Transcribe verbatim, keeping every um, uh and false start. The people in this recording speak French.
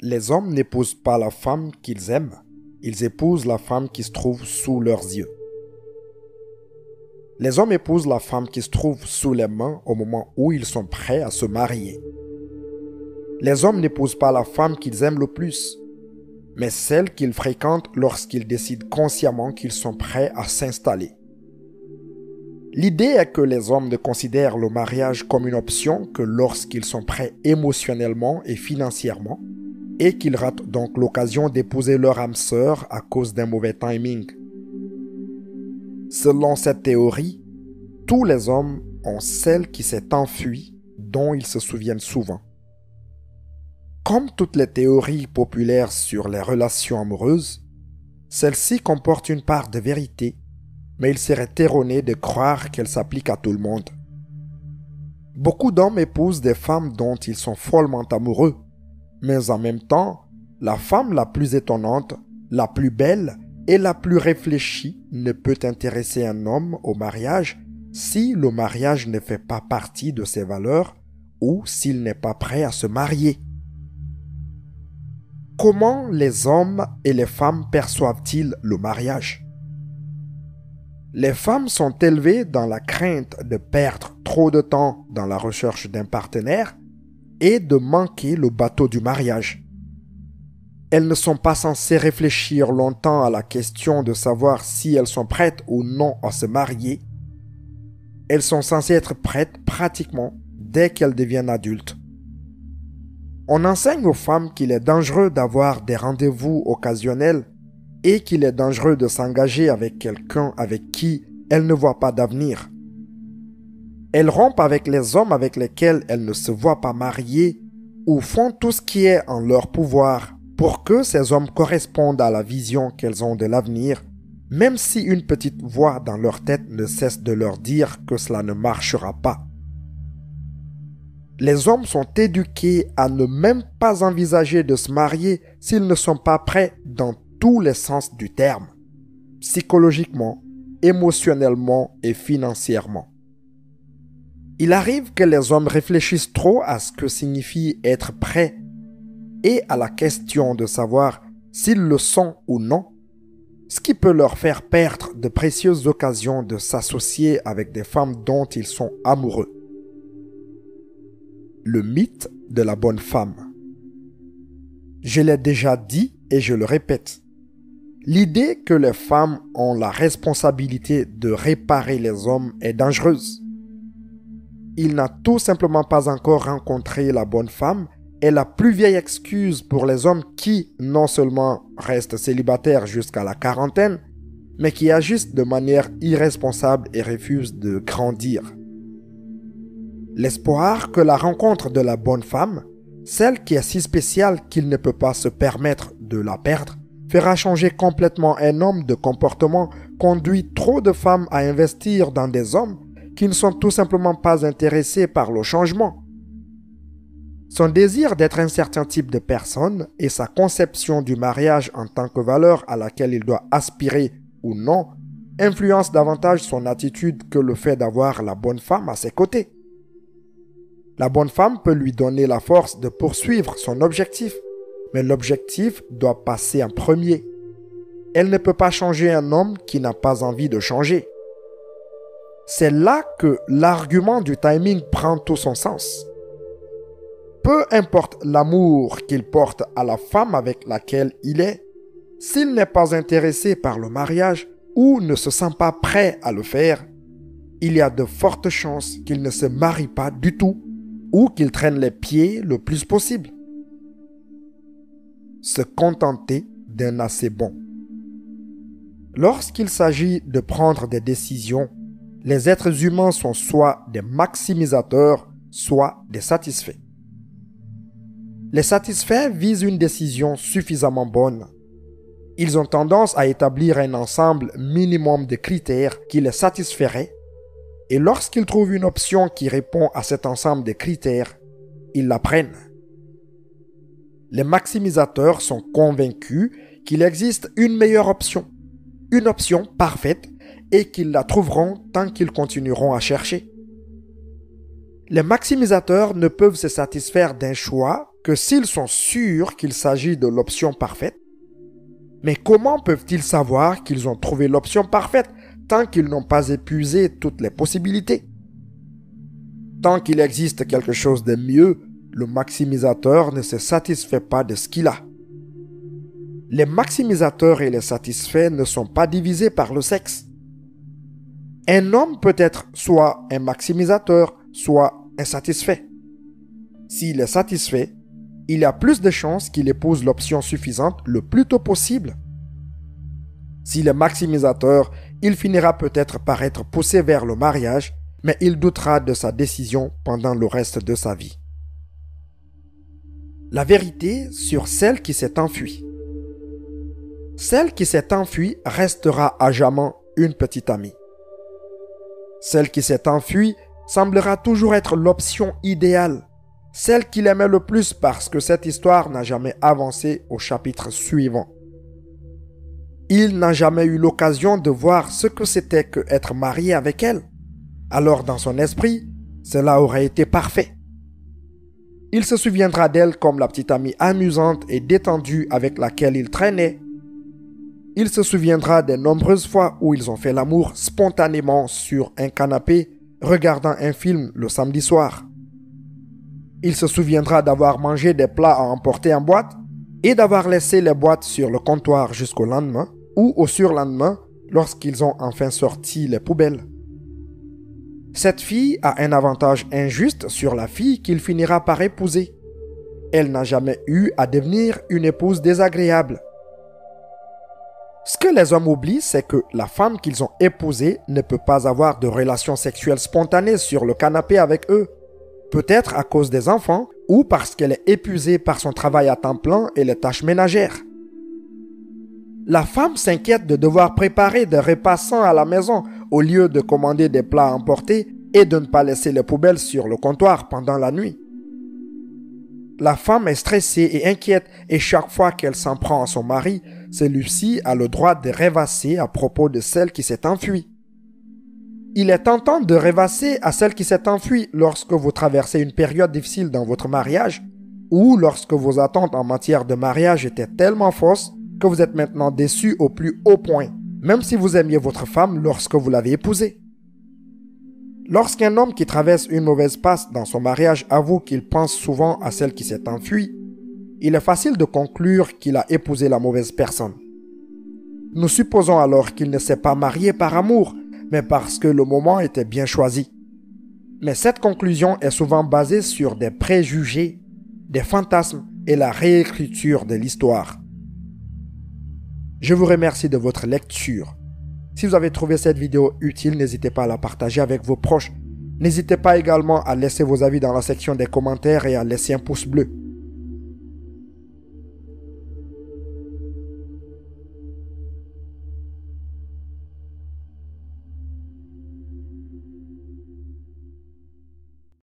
Les hommes n'épousent pas la femme qu'ils aiment, ils épousent la femme qui se trouve sous leurs yeux. Les hommes épousent la femme qui se trouve sous les mains au moment où ils sont prêts à se marier. Les hommes n'épousent pas la femme qu'ils aiment le plus, mais celle qu'ils fréquentent lorsqu'ils décident consciemment qu'ils sont prêts à s'installer. L'idée est que les hommes ne considèrent le mariage comme une option que lorsqu'ils sont prêts émotionnellement et financièrement, et qu'ils ratent donc l'occasion d'épouser leur âme sœur à cause d'un mauvais timing. Selon cette théorie, tous les hommes ont celle qui s'est enfuie, dont ils se souviennent souvent. Comme toutes les théories populaires sur les relations amoureuses, celle-ci comporte une part de vérité, mais il serait erroné de croire qu'elle s'applique à tout le monde. Beaucoup d'hommes épousent des femmes dont ils sont follement amoureux, mais en même temps, la femme la plus étonnante, la plus belle et la plus réfléchie ne peut intéresser un homme au mariage si le mariage ne fait pas partie de ses valeurs ou s'il n'est pas prêt à se marier. Comment les hommes et les femmes perçoivent-ils le mariage? Les femmes sont élevées dans la crainte de perdre trop de temps dans la recherche d'un partenaire et de manquer le bateau du mariage. Elles ne sont pas censées réfléchir longtemps à la question de savoir si elles sont prêtes ou non à se marier. Elles sont censées être prêtes pratiquement dès qu'elles deviennent adultes. On enseigne aux femmes qu'il est dangereux d'avoir des rendez-vous occasionnels et qu'il est dangereux de s'engager avec quelqu'un avec qui elles ne voient pas d'avenir. Elles rompent avec les hommes avec lesquels elles ne se voient pas mariées ou font tout ce qui est en leur pouvoir pour que ces hommes correspondent à la vision qu'elles ont de l'avenir, même si une petite voix dans leur tête ne cesse de leur dire que cela ne marchera pas. Les hommes sont éduqués à ne même pas envisager de se marier s'ils ne sont pas prêts dans tous les sens du terme, psychologiquement, émotionnellement et financièrement. Il arrive que les hommes réfléchissent trop à ce que signifie être prêt et à la question de savoir s'ils le sont ou non, ce qui peut leur faire perdre de précieuses occasions de s'associer avec des femmes dont ils sont amoureux. Le mythe de la bonne femme. Je l'ai déjà dit et je le répète. L'idée que les femmes ont la responsabilité de réparer les hommes est dangereuse. Il n'a tout simplement pas encore rencontré la bonne femme est la plus vieille excuse pour les hommes qui, non seulement restent célibataires jusqu'à la quarantaine, mais qui agissent de manière irresponsable et refusent de grandir. L'espoir que la rencontre de la bonne femme, celle qui est si spéciale qu'il ne peut pas se permettre de la perdre, fera changer complètement un homme de comportement conduit trop de femmes à investir dans des hommes qui ne sont tout simplement pas intéressés par le changement. Son désir d'être un certain type de personne et sa conception du mariage en tant que valeur à laquelle il doit aspirer ou non influencent davantage son attitude que le fait d'avoir la bonne femme à ses côtés. La bonne femme peut lui donner la force de poursuivre son objectif, mais l'objectif doit passer en premier. Elle ne peut pas changer un homme qui n'a pas envie de changer. C'est là que l'argument du timing prend tout son sens. Peu importe l'amour qu'il porte à la femme avec laquelle il est, s'il n'est pas intéressé par le mariage ou ne se sent pas prêt à le faire, il y a de fortes chances qu'il ne se marie pas du tout ou qu'il traîne les pieds le plus possible. Se contenter d'un assez bon. Lorsqu'il s'agit de prendre des décisions, les êtres humains sont soit des maximisateurs, soit des satisfaits. Les satisfaits visent une décision suffisamment bonne. Ils ont tendance à établir un ensemble minimum de critères qui les satisferaient, et lorsqu'ils trouvent une option qui répond à cet ensemble de critères, ils la prennent. Les maximisateurs sont convaincus qu'il existe une meilleure option, une option parfaite, et qu'ils la trouveront tant qu'ils continueront à chercher. Les maximisateurs ne peuvent se satisfaire d'un choix que s'ils sont sûrs qu'il s'agit de l'option parfaite, mais comment peuvent-ils savoir qu'ils ont trouvé l'option parfaite tant qu'ils n'ont pas épuisé toutes les possibilités? Tant qu'il existe quelque chose de mieux, le maximisateur ne se satisfait pas de ce qu'il a. Les maximisateurs et les satisfaits ne sont pas divisés par le sexe. Un homme peut être soit un maximisateur, soit insatisfait. S'il est satisfait, il y a plus de chances qu'il épouse l'option suffisante le plus tôt possible. S'il est maximisateur, il finira peut-être par être poussé vers le mariage, mais il doutera de sa décision pendant le reste de sa vie. La vérité sur celle qui s'est enfuie. Celle qui s'est enfuie restera à jamais une petite amie. Celle qui s'est enfuie semblera toujours être l'option idéale, celle qu'il aimait le plus parce que cette histoire n'a jamais avancé au chapitre suivant. Il n'a jamais eu l'occasion de voir ce que c'était que être marié avec elle. Alors dans son esprit, cela aurait été parfait. Il se souviendra d'elle comme la petite amie amusante et détendue avec laquelle il traînait. Il se souviendra des nombreuses fois où ils ont fait l'amour spontanément sur un canapé, regardant un film le samedi soir. Il se souviendra d'avoir mangé des plats à emporter en boîte et d'avoir laissé les boîtes sur le comptoir jusqu'au lendemain ou au surlendemain lorsqu'ils ont enfin sorti les poubelles. Cette fille a un avantage injuste sur la fille qu'il finira par épouser. Elle n'a jamais eu à devenir une épouse désagréable. Ce que les hommes oublient, c'est que la femme qu'ils ont épousée ne peut pas avoir de relations sexuelles spontanées sur le canapé avec eux. Peut-être à cause des enfants ou parce qu'elle est épuisée par son travail à temps plein et les tâches ménagères. La femme s'inquiète de devoir préparer des repas sains à la maison au lieu de commander des plats à emporter et de ne pas laisser les poubelles sur le comptoir pendant la nuit. La femme est stressée et inquiète et chaque fois qu'elle s'en prend à son mari, celui-ci a le droit de rêvasser à propos de celle qui s'est enfuie. Il est tentant de rêvasser à celle qui s'est enfuie lorsque vous traversez une période difficile dans votre mariage ou lorsque vos attentes en matière de mariage étaient tellement fausses que vous êtes maintenant déçu au plus haut point, même si vous aimiez votre femme lorsque vous l'avez épousée. Lorsqu'un homme qui traverse une mauvaise passe dans son mariage avoue qu'il pense souvent à celle qui s'est enfuie, il est facile de conclure qu'il a épousé la mauvaise personne. Nous supposons alors qu'il ne s'est pas marié par amour, mais parce que le moment était bien choisi. Mais cette conclusion est souvent basée sur des préjugés, des fantasmes et la réécriture de l'histoire. Je vous remercie de votre lecture. Si vous avez trouvé cette vidéo utile, n'hésitez pas à la partager avec vos proches. N'hésitez pas également à laisser vos avis dans la section des commentaires et à laisser un pouce bleu.